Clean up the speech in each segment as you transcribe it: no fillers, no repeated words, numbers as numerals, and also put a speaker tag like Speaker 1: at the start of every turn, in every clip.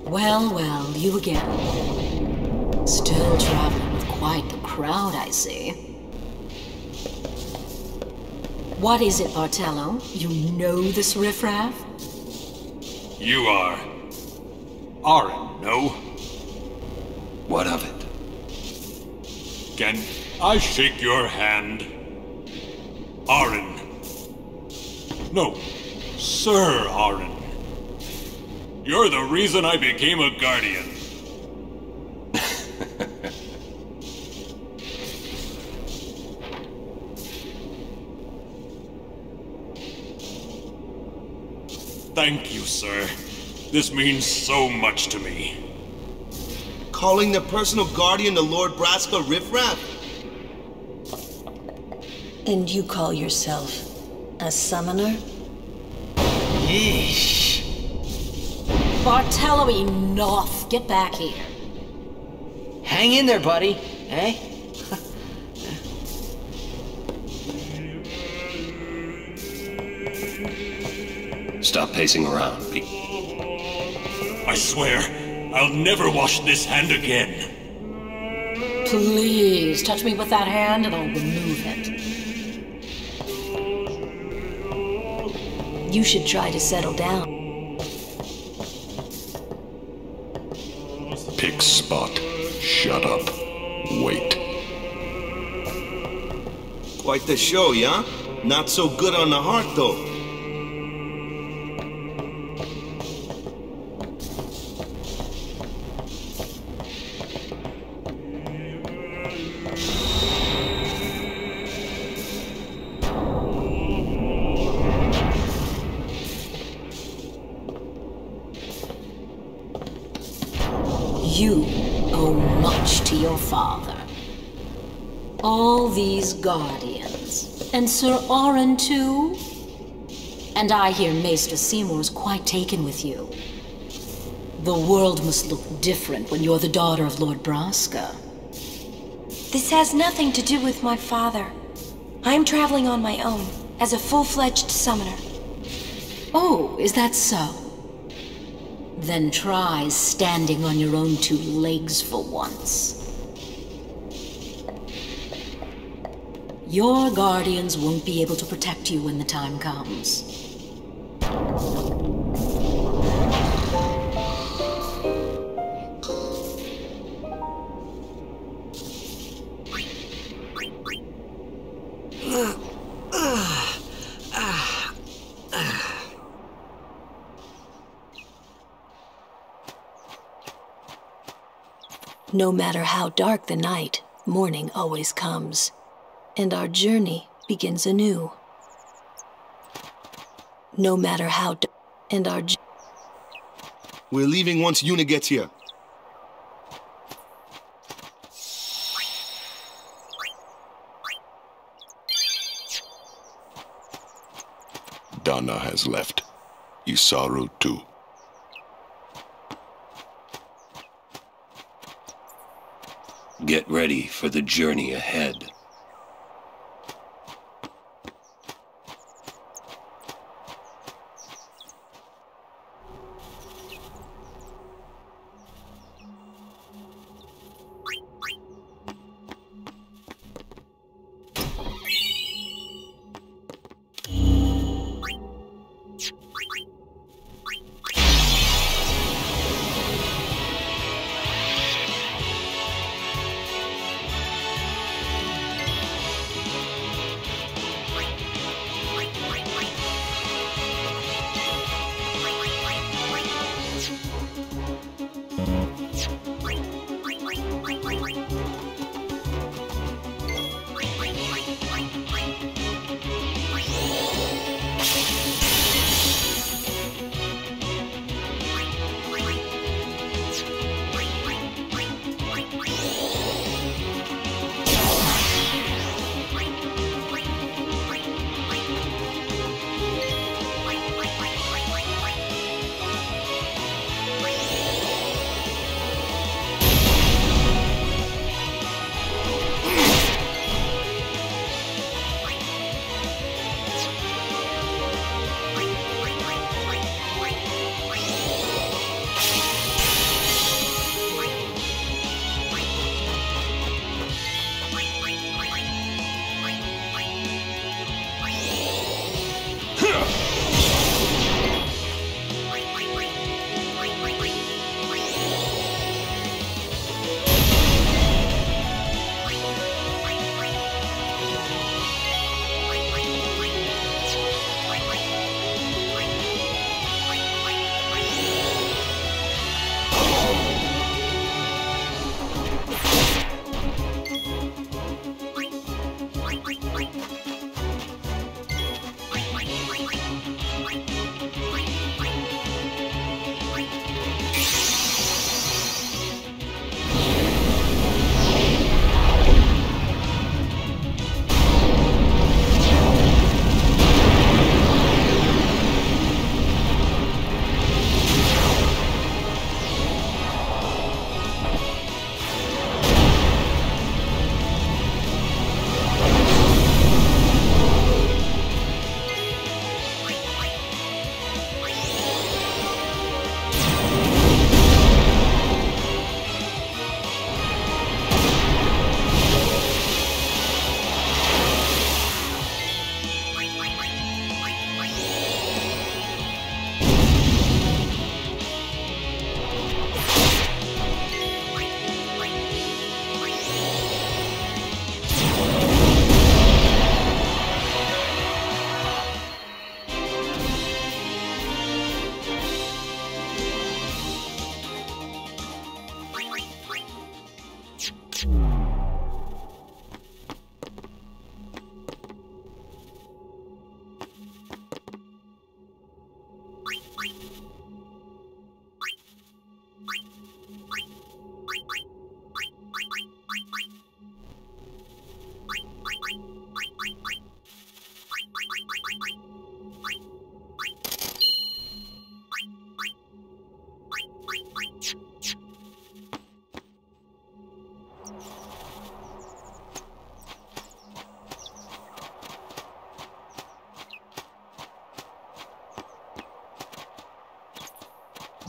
Speaker 1: Well, well, you again. Still traveling with quite the crowd, I see. What is it, Bartello? You know this riffraff?
Speaker 2: You are... Aren, no?
Speaker 3: What of it?
Speaker 2: Can I shake your hand? Aren. No, Sir Aren. You're the reason I became a Guardian. Thank you, sir. This means so much to me.
Speaker 4: Calling the personal guardian the Lord Braska riffraff?
Speaker 5: And you call yourself a summoner?
Speaker 4: Yeesh.
Speaker 1: Bartello, enough! Get back here.
Speaker 6: Hang in there, buddy. Eh?
Speaker 3: Stop pacing around, Pete.
Speaker 2: I swear, I'll never wash this hand again.
Speaker 1: Please, touch me with that hand and I'll remove it.
Speaker 5: You should try to settle down.
Speaker 3: Pick spot. Shut up. Wait.
Speaker 4: Quite the show, yeah? Not so good on the heart, though.
Speaker 1: You owe much to your father. All these guardians. And Sir Aren too? And I hear Maester Seymour's quite taken with you. The world must look different when you're the daughter of Lord Braska.
Speaker 5: This has nothing to do with my father. I'm traveling on my own, as a full-fledged summoner.
Speaker 1: Oh, is that so? Then try standing on your own two legs for once. Your guardians won't be able to protect you when the time comes.
Speaker 5: No matter how dark the night, morning always comes. And our journey begins anew. No matter how
Speaker 4: We're leaving once Yuna gets here.
Speaker 3: Dana has left. Isaru too.
Speaker 7: Get ready for the journey ahead.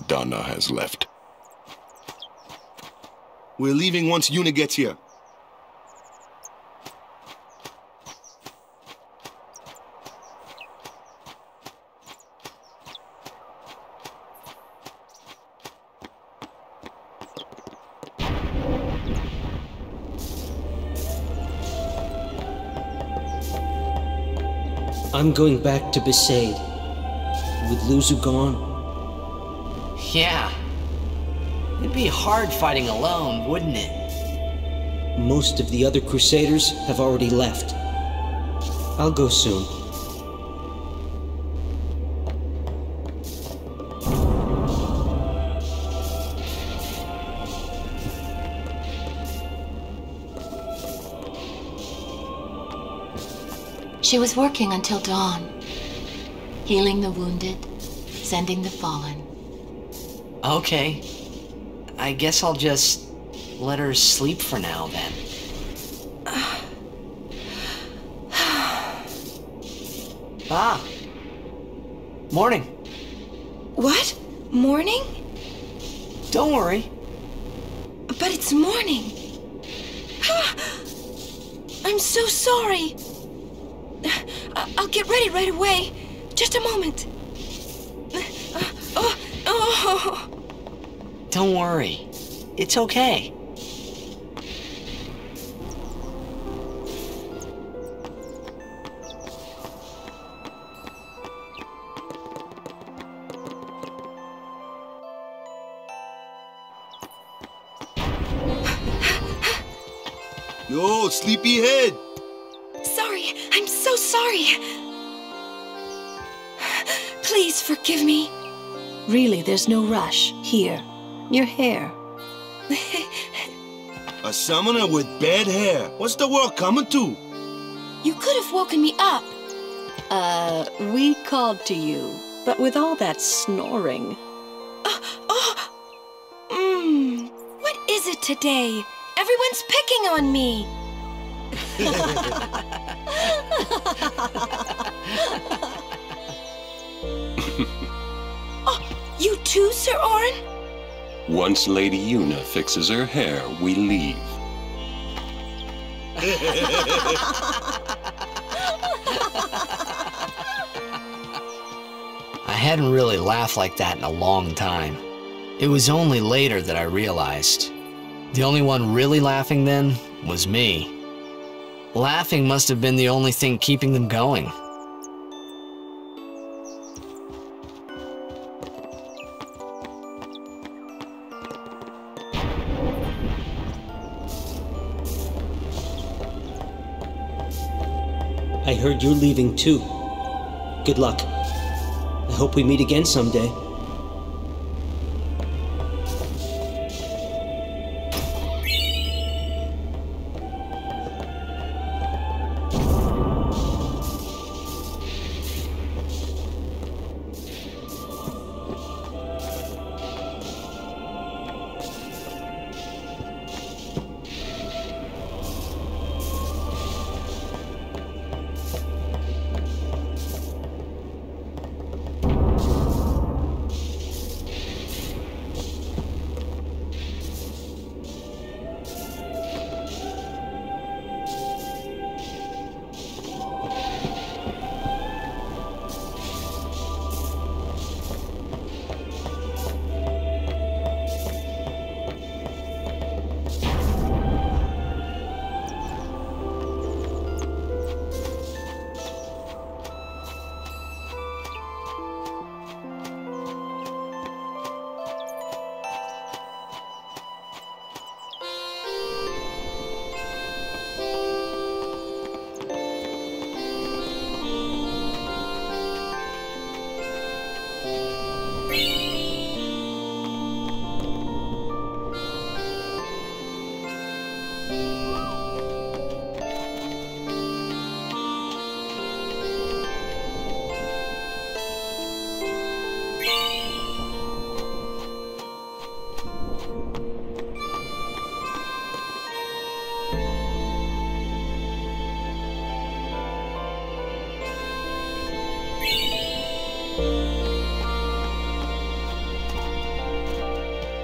Speaker 3: Dana has left.
Speaker 4: We're leaving once Yuna gets here.
Speaker 8: I'm going back to Besaid. With Luzu gone.
Speaker 6: Yeah. It'd be hard fighting alone, wouldn't it?
Speaker 8: Most of the other Crusaders have already left. I'll go soon.
Speaker 1: She was working until dawn, healing the wounded, sending the fallen.
Speaker 6: Okay. I guess I'll just let her sleep for now, then. Ah. Morning.
Speaker 5: What? Morning?
Speaker 6: Don't worry.
Speaker 5: But it's morning. I'm so sorry. I'll get ready right away. Just a moment.
Speaker 6: Don't worry. It's okay.
Speaker 4: Yo, sleepyhead!
Speaker 5: Sorry, I'm so sorry. Please forgive me.
Speaker 9: Really, there's no rush. Here, your hair.
Speaker 4: A summoner with bad hair. What's the world coming to?
Speaker 5: You could have woken me up.
Speaker 9: We called to you, but with all that snoring.
Speaker 5: What is it today? Everyone's picking on me. Oh, you too, Sir Auron?
Speaker 7: Once Lady Yuna fixes her hair, we leave.
Speaker 6: I hadn't really laughed like that in a long time. It was only later that I realized. The only one really laughing then was me. Laughing must have been the only thing keeping them going.
Speaker 8: I heard you're leaving too. Good luck. I hope we meet again someday.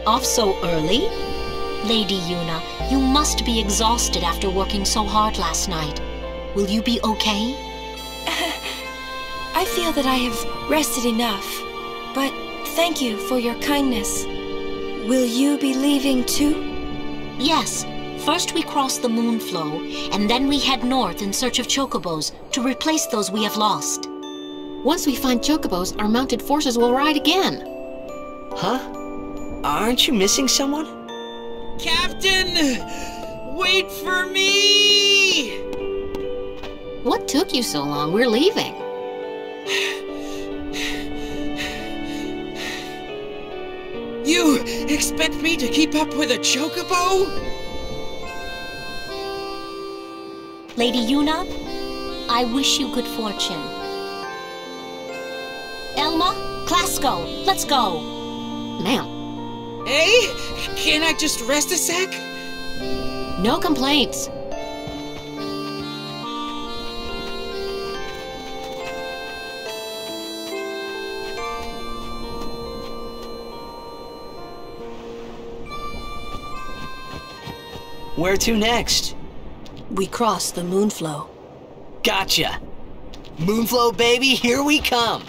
Speaker 1: Off so early? Lady Yuna, you must be exhausted after working so hard last night. Will you be okay?
Speaker 5: I feel that I have rested enough, but thank you for your kindness. Will you be leaving too?
Speaker 1: Yes. First we cross the Moonflow, and then we head north in search of chocobos to replace those we have lost.
Speaker 10: Once we find chocobos, our mounted forces will ride again.
Speaker 6: Huh? Aren't you missing someone?
Speaker 11: Captain! Wait for me!
Speaker 10: What took you so long? We're leaving.
Speaker 11: You expect me to keep up with a chocobo?
Speaker 1: Lady Yuna, I wish you good fortune. Elma, Klasko, let's go.
Speaker 10: Ma'am.
Speaker 11: Hey, can't I just rest a sec?
Speaker 10: No complaints.
Speaker 6: Where to next?
Speaker 9: We cross the Moonflow.
Speaker 6: Gotcha! Moonflow, baby, here we come!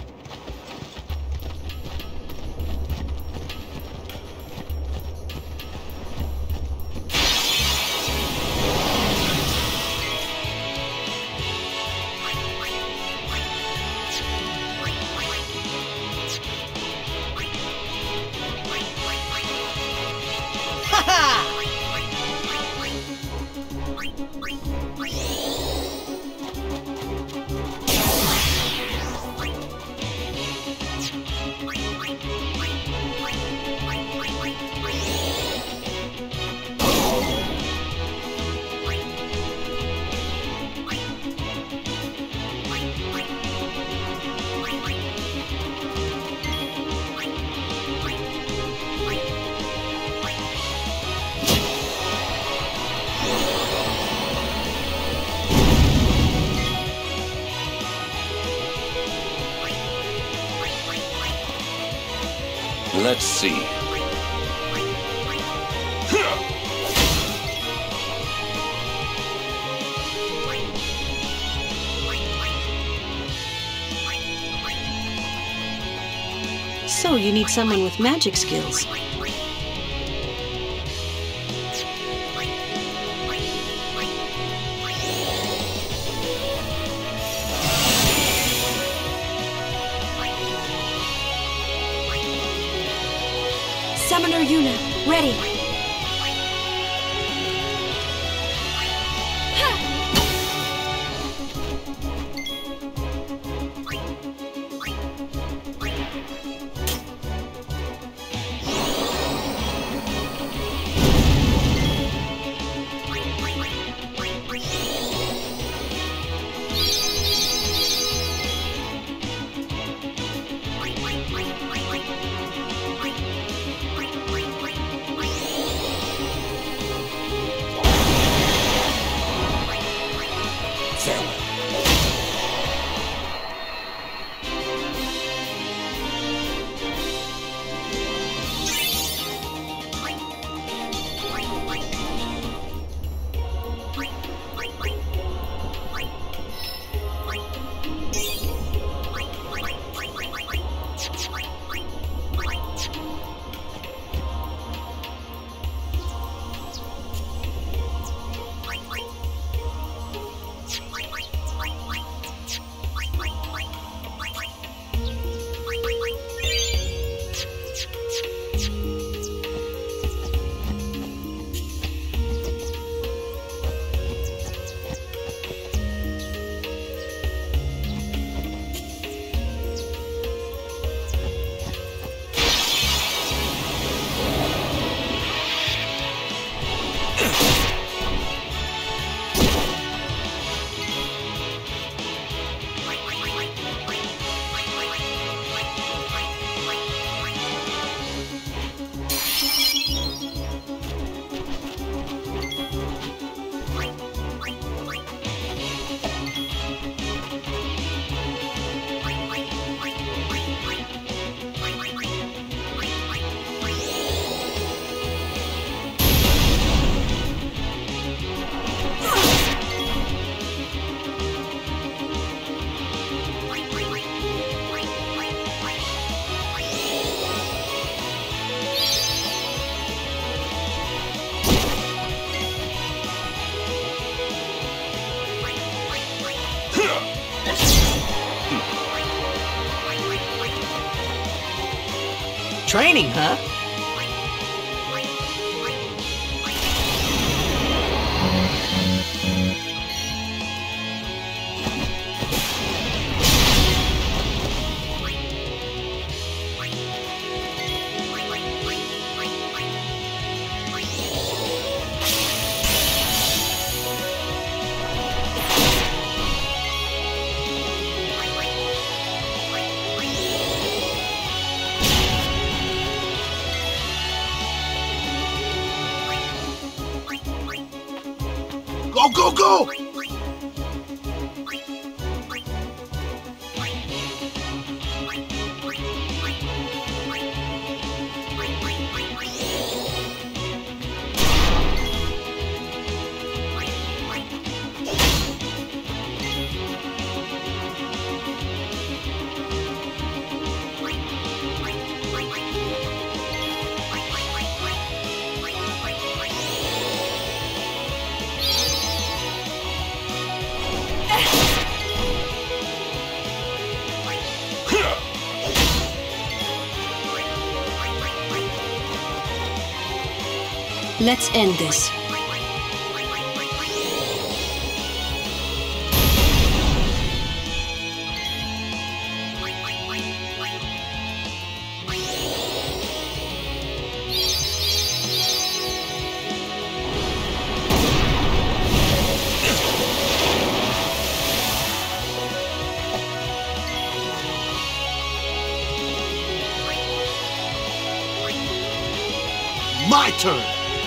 Speaker 7: Let's see.
Speaker 9: So you need someone with magic skills.
Speaker 5: Summoner Yuna, ready.
Speaker 6: Training, huh?
Speaker 4: Go, go, go!
Speaker 5: Let's end this.
Speaker 4: My turn!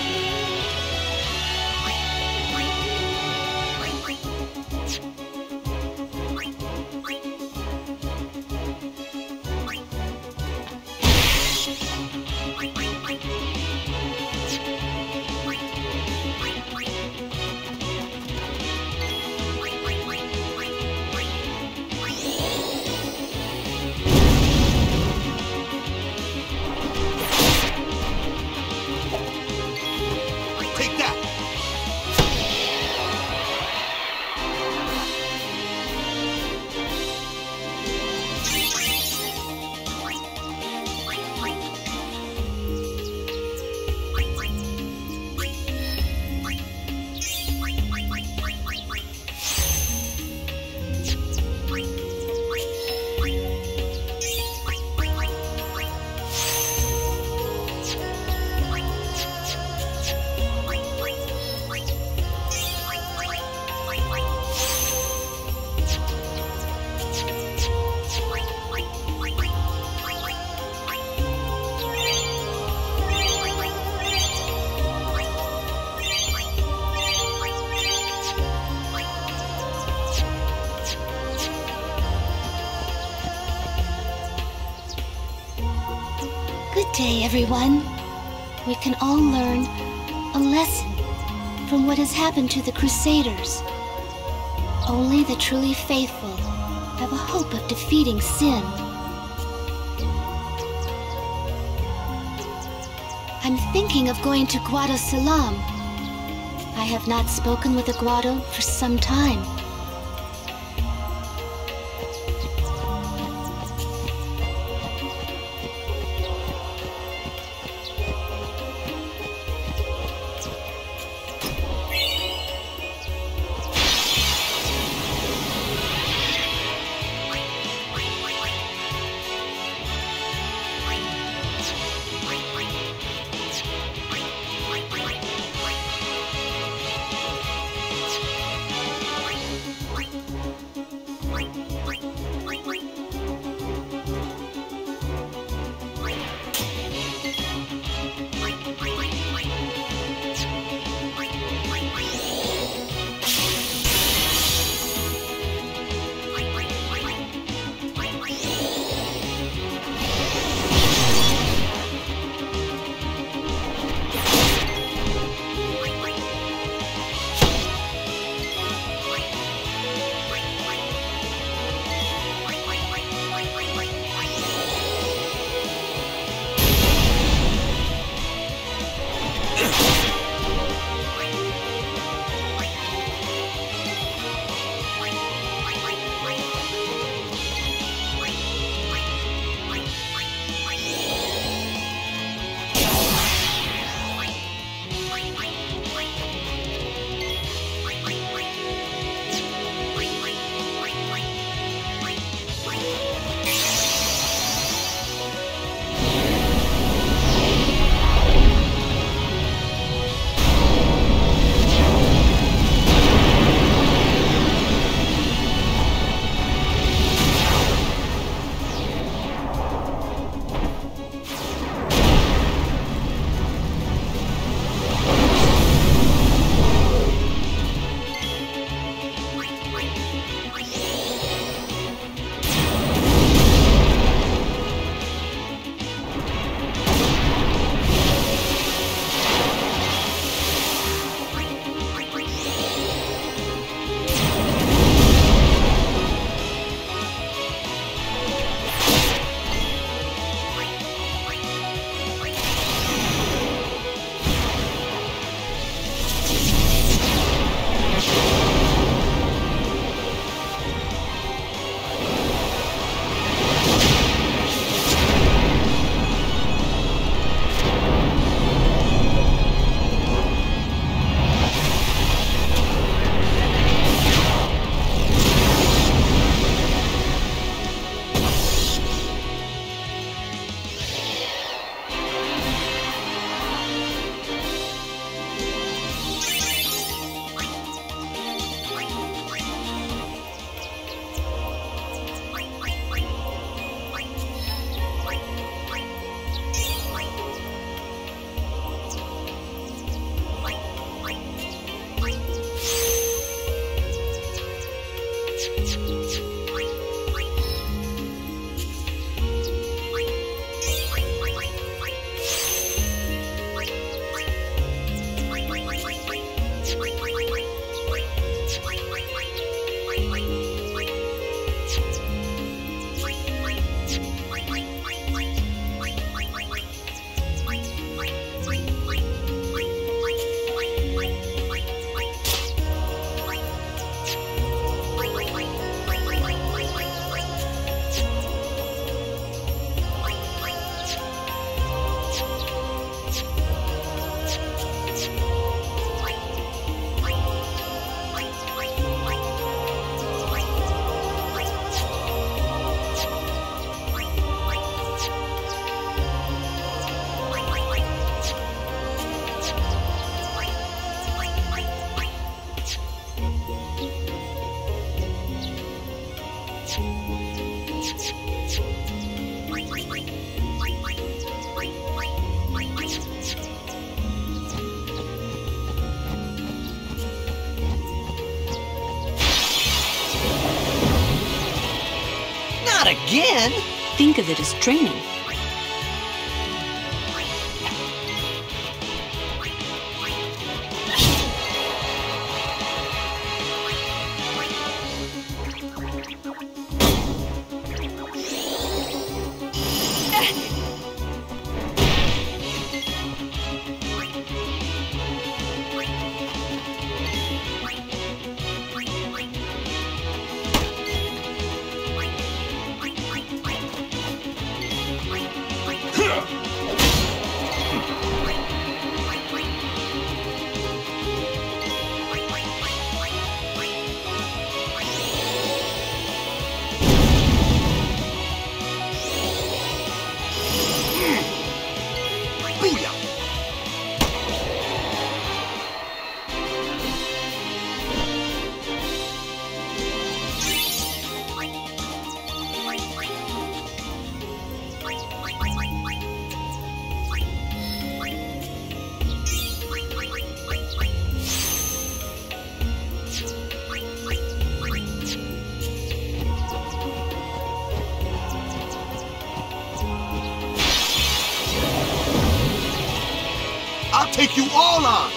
Speaker 12: Good day, everyone. We can all learn a lesson from what has happened to the Crusaders. Only the truly faithful have a hope of defeating sin. I'm thinking of going to Guado Salam. I have not spoken with a Guado for some time.
Speaker 13: Again?
Speaker 9: Think of it as training.
Speaker 4: I'll take you all on!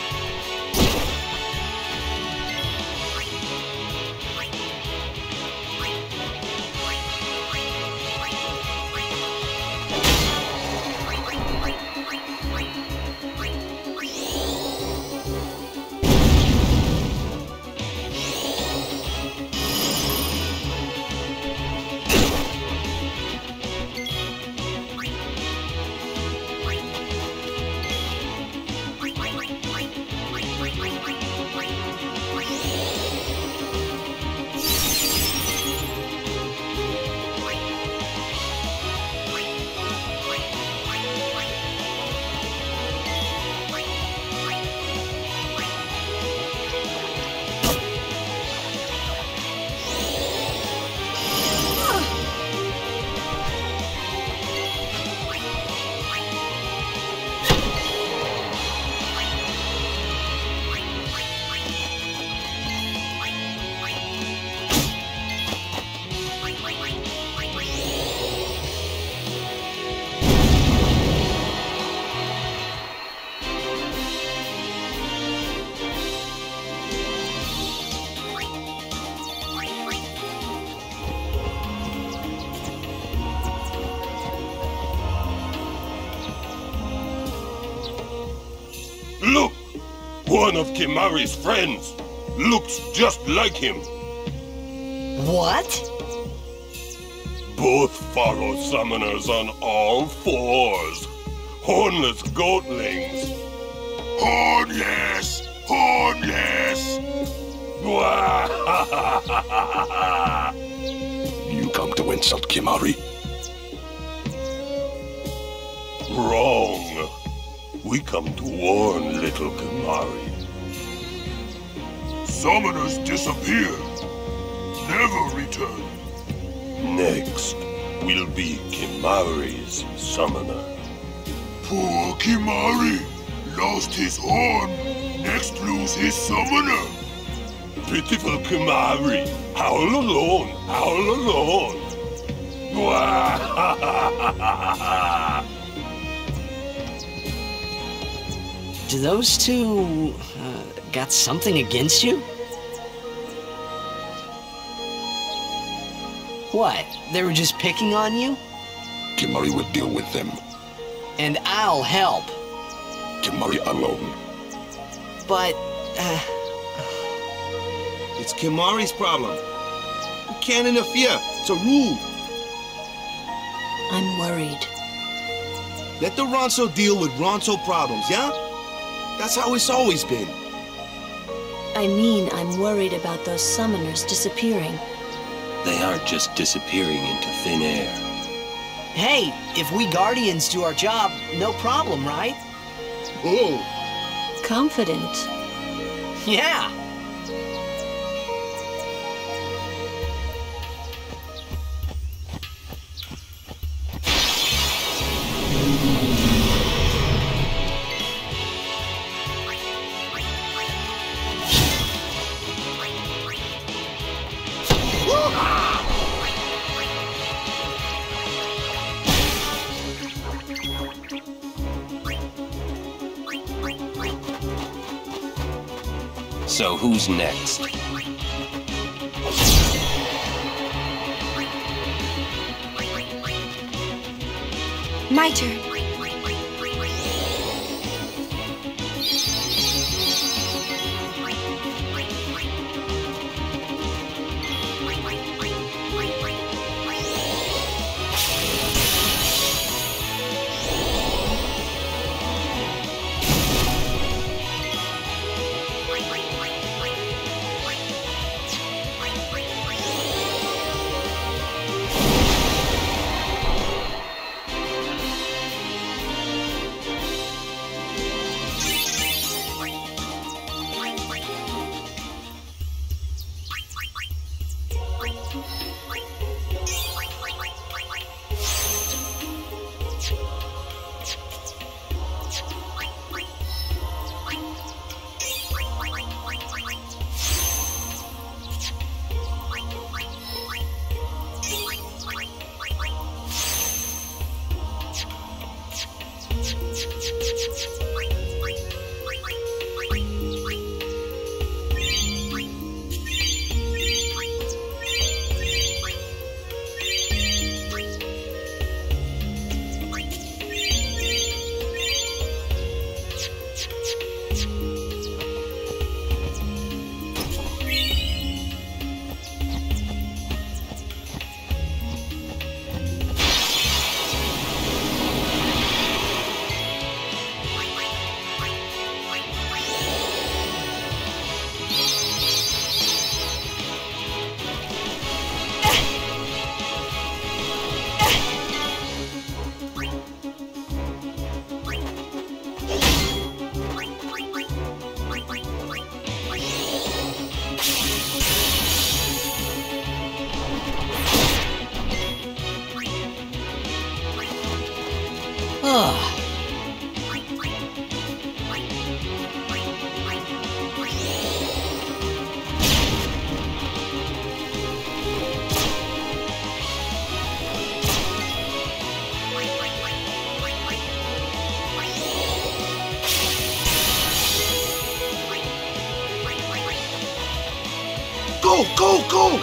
Speaker 2: Look! One of Kimahri's friends! Looks just like him!
Speaker 13: What?
Speaker 2: Both follow summoners on all fours. Hornless goatlings. Hornless! Hornless!
Speaker 3: You come to insult Kimahri?
Speaker 2: Wrong. We come to warn little Kimahri. Summoners disappear. Never return. Next will be Kimahri's summoner. Poor Kimahri lost his horn. Next lose his summoner. Pitiful Kimahri. Howl alone. Howl alone.
Speaker 6: Do those two got something against you? What? They were just picking on you?
Speaker 3: Kimahri will deal with them.
Speaker 6: And I'll help.
Speaker 3: Kimahri alone.
Speaker 6: But,
Speaker 4: It's Kimahri's problem. You can't interfere. It's a rule.
Speaker 9: I'm worried.
Speaker 4: Let the Ronso deal with Ronso problems, yeah? That's how it's always been.
Speaker 9: I mean, I'm worried about those summoners disappearing.
Speaker 7: They aren't just disappearing into thin air.
Speaker 13: Hey, if we Guardians do our job, no problem, right?
Speaker 4: Oh.
Speaker 9: Confident.
Speaker 13: Yeah.
Speaker 7: So who's next?
Speaker 5: My turn.
Speaker 4: Go, go, go!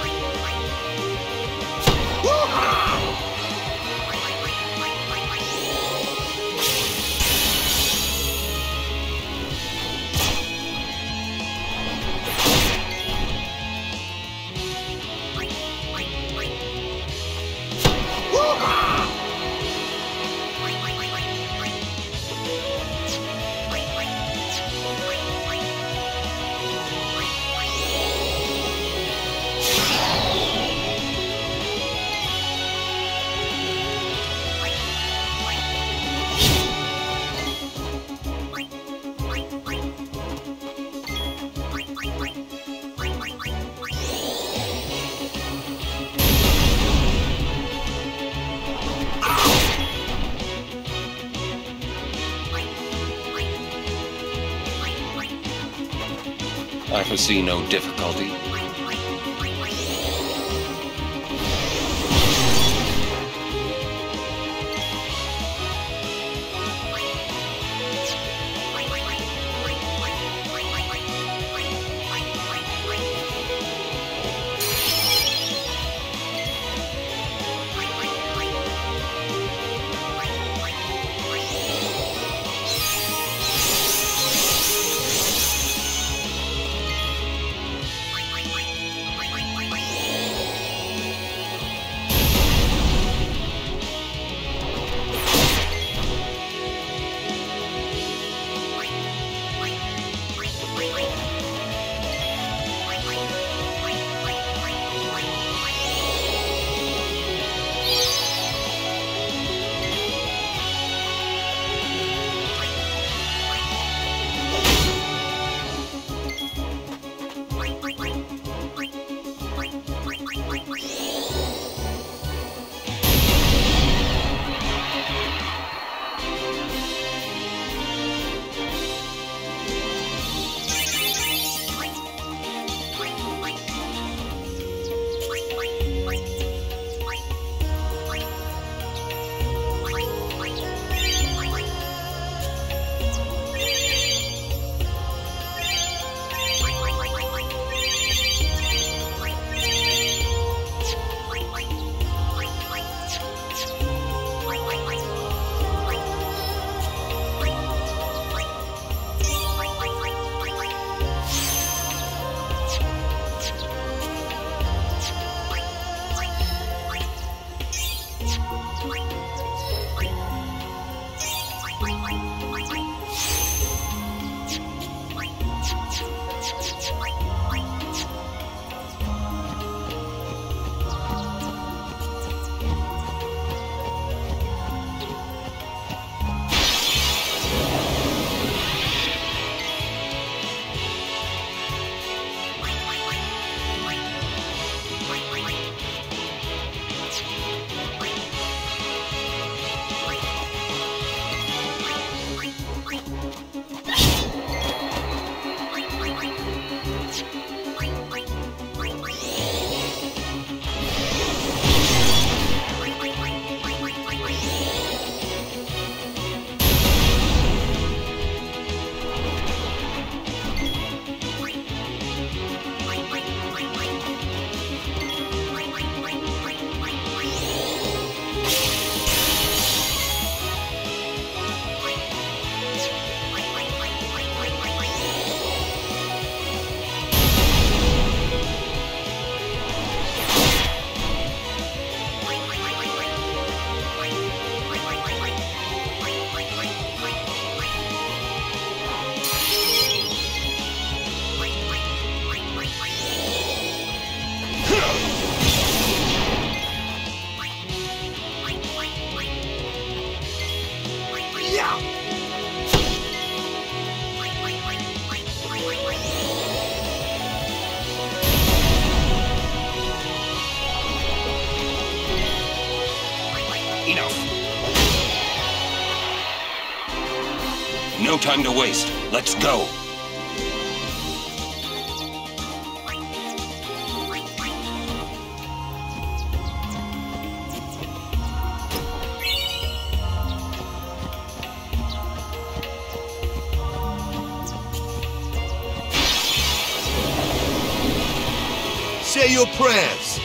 Speaker 7: I foresee no difficulty. No time to waste. Let's go.
Speaker 4: Say your prayers.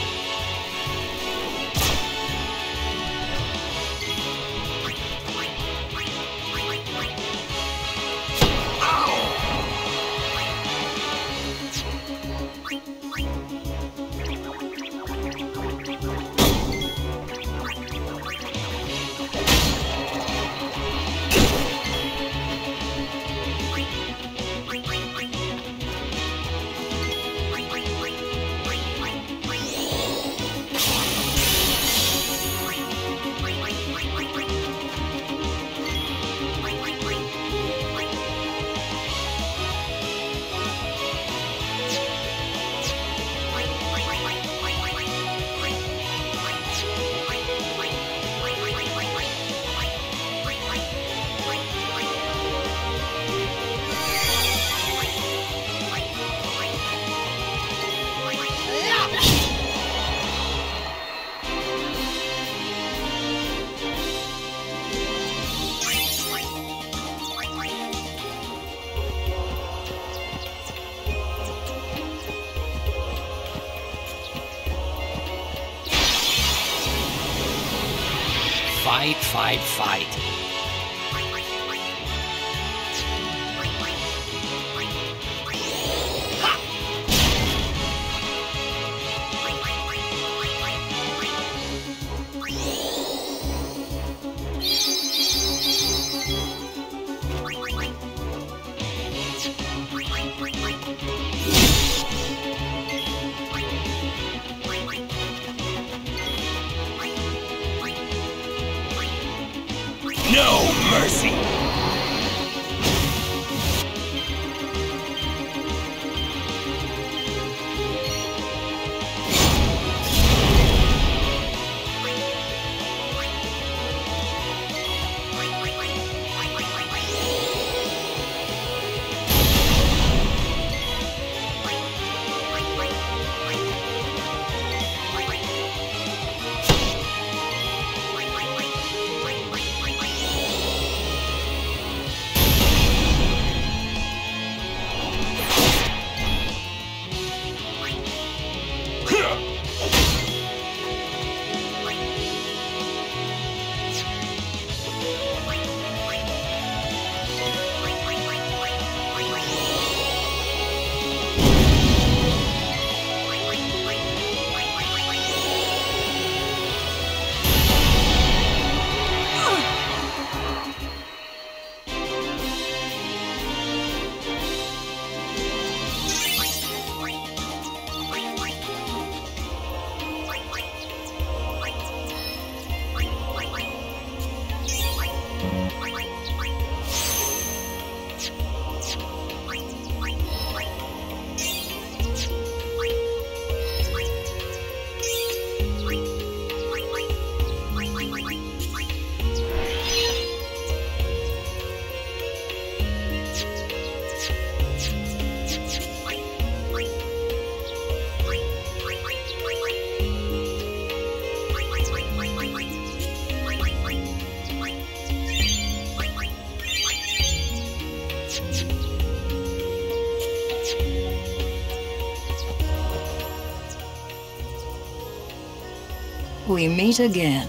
Speaker 6: Fight, fight, fight.
Speaker 7: No mercy!
Speaker 14: We meet again.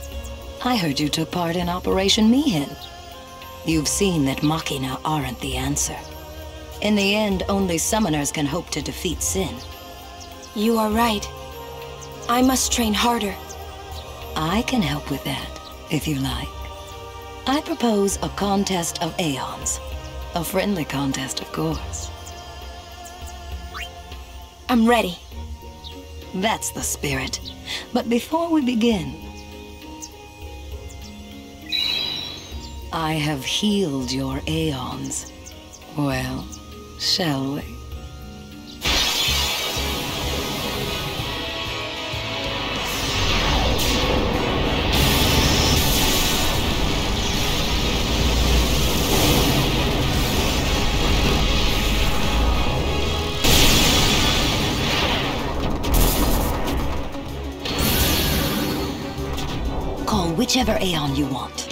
Speaker 14: I heard you took part in Operation Mihin. You've seen that Machina aren't the answer. In the end, only summoners can hope to defeat Sin.
Speaker 5: You are right. I must train harder.
Speaker 14: I can help with that, if you like. I propose a contest of Aeons. A friendly contest, of course.
Speaker 5: I'm ready.
Speaker 14: That's the spirit. But before we begin, I have healed your Aeons. Well, shall we? Whichever Aeon you want.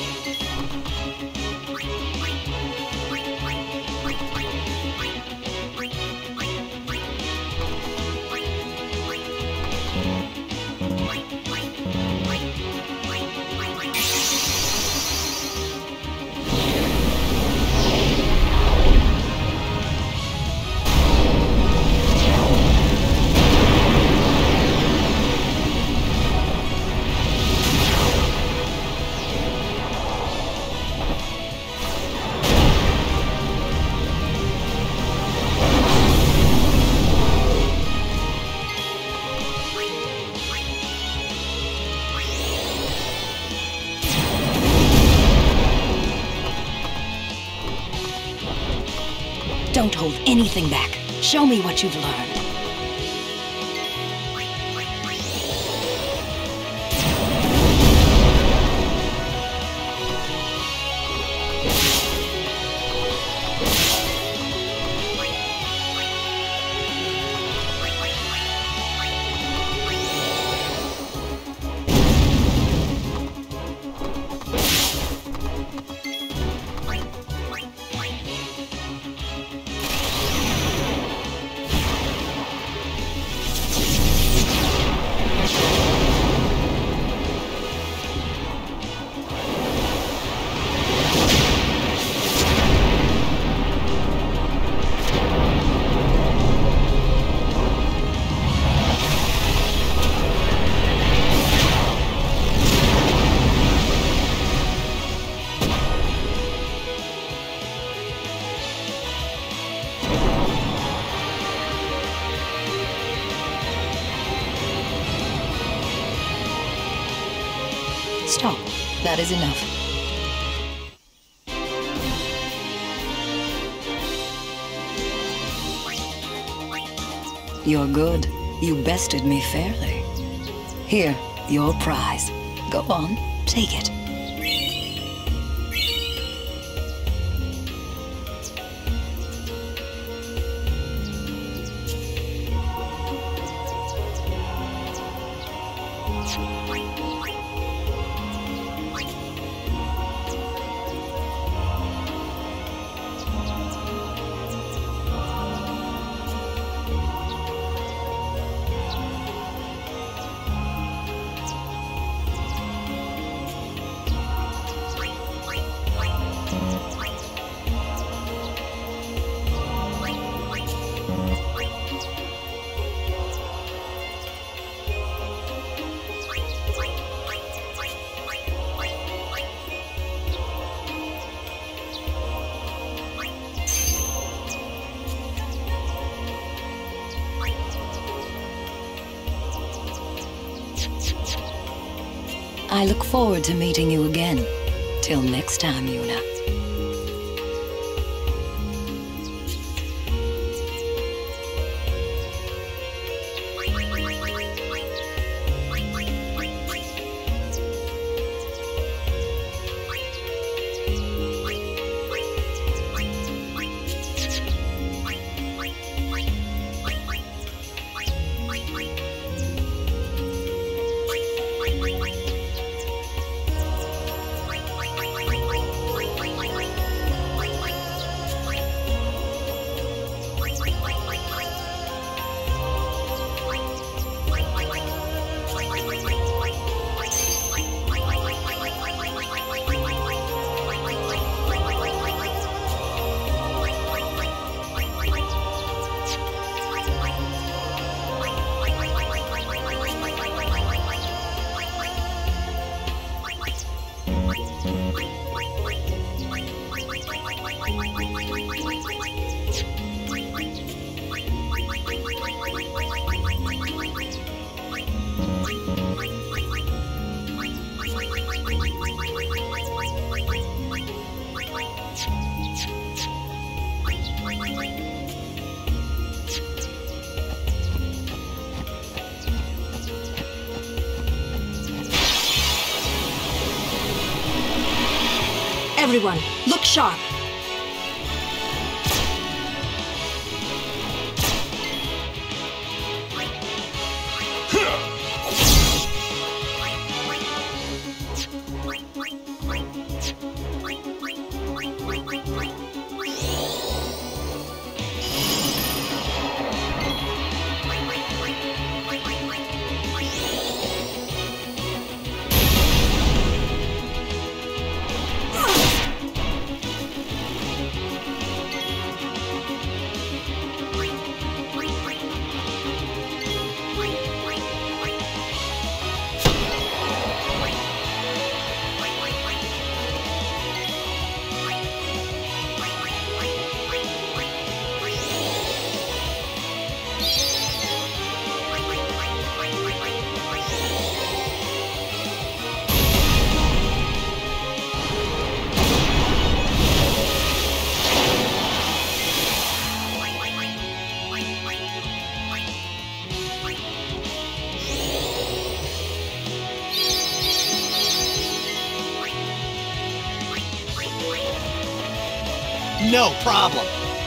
Speaker 14: Don't hold anything back. Show me what you've learned. Stop. That is enough. You're good. You bested me fairly. Here, your prize. Go on, take it. I look forward to meeting you again. Till next time, Yuna. Everyone, look sharp.
Speaker 13: No problem.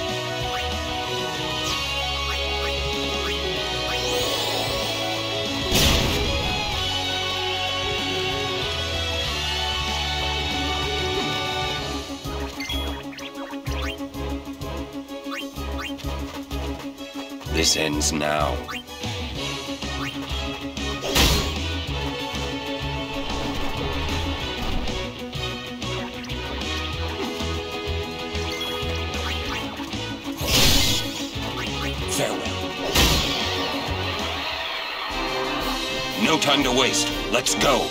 Speaker 7: This ends now. Farewell. No time to waste. Let's go.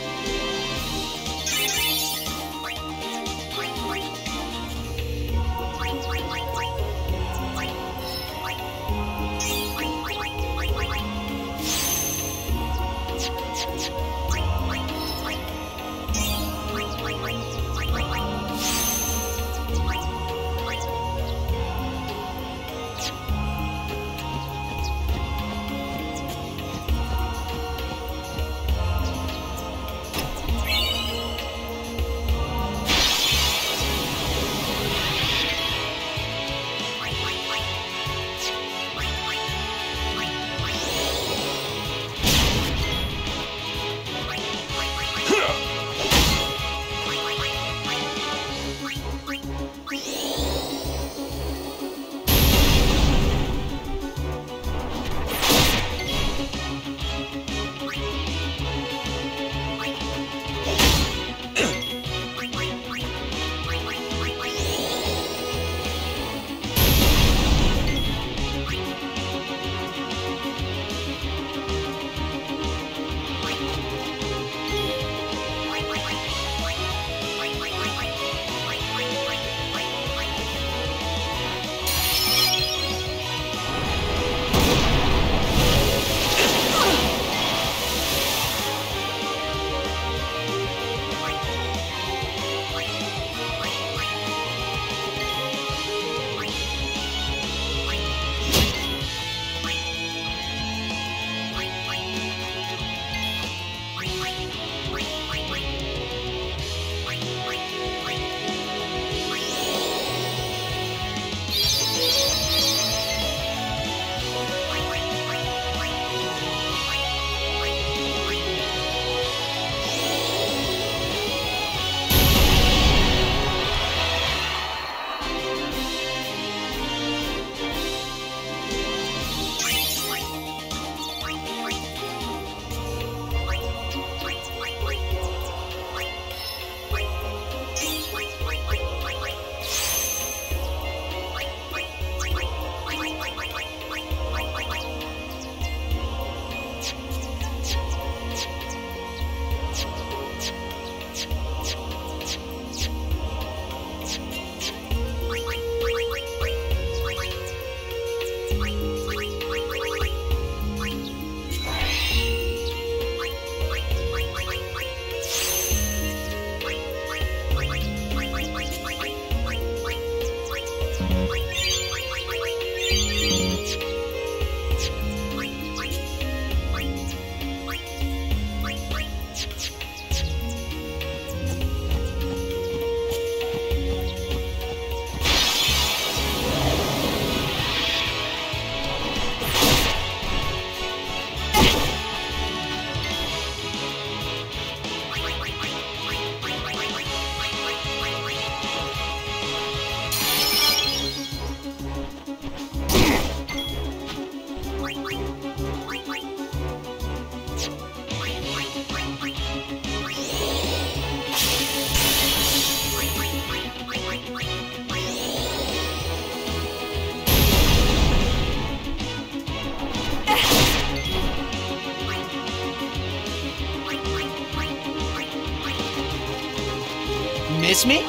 Speaker 13: Miss me?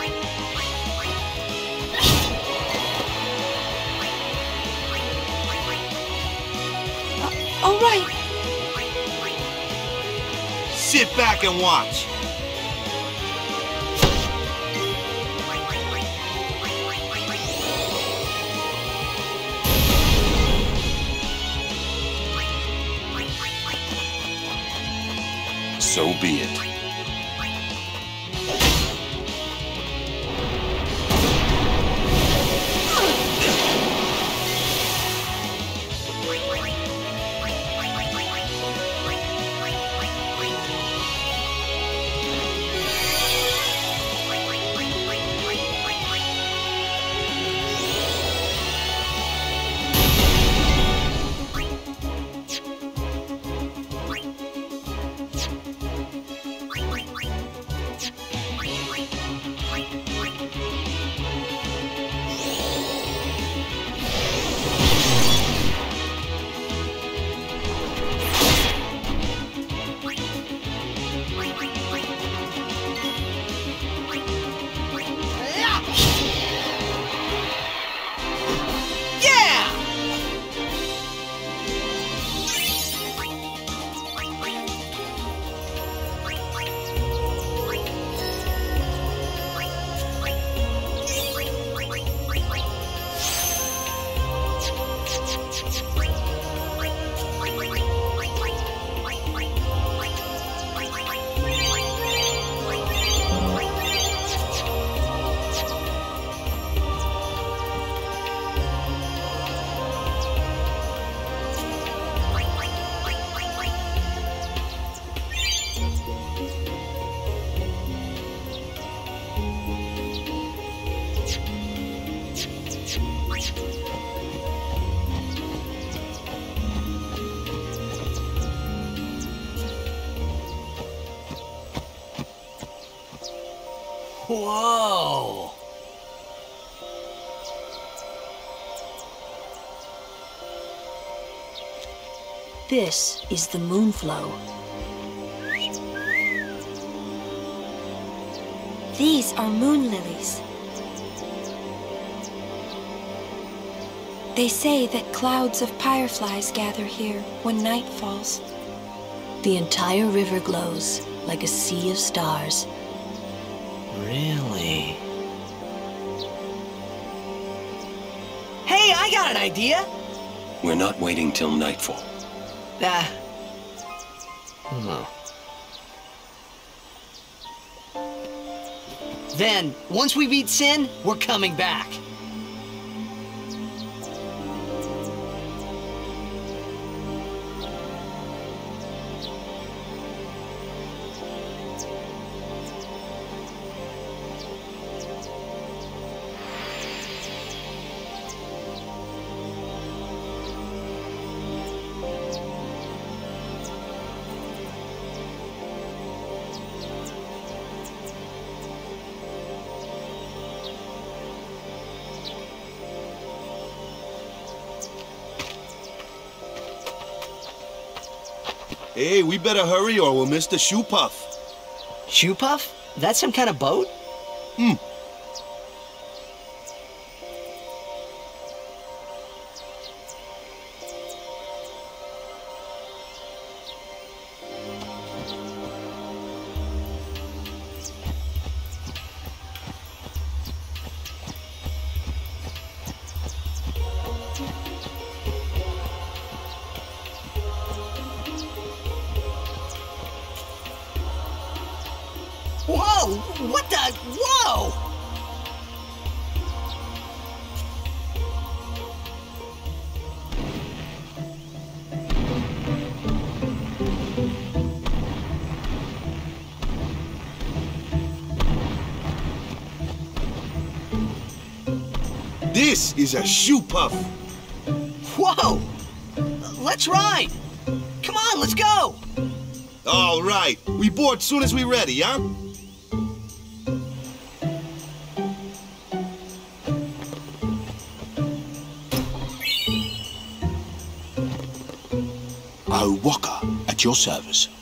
Speaker 5: All right.
Speaker 4: Sit back and watch.
Speaker 7: So be it.
Speaker 6: Whoa!
Speaker 5: This is the Moonflow. These are moon lilies. They say that clouds of fireflies gather here when night falls.
Speaker 14: The entire river glows like a sea of stars.
Speaker 6: Really?
Speaker 13: Hey, I got an idea!
Speaker 7: We're not waiting till nightfall.
Speaker 6: No.
Speaker 13: Then, once we beat Sin, we're coming back.
Speaker 4: Hey, we better hurry or we'll miss the Shoe Puff.
Speaker 13: Shoe Puff? That's some kind of boat? Whoa! What the? Whoa!
Speaker 4: This is a Shoe Puff.
Speaker 13: Whoa! Let's ride! Come on, let's go!
Speaker 4: All right. We board soon as we ready, huh?
Speaker 15: Oh, Walker, at your service.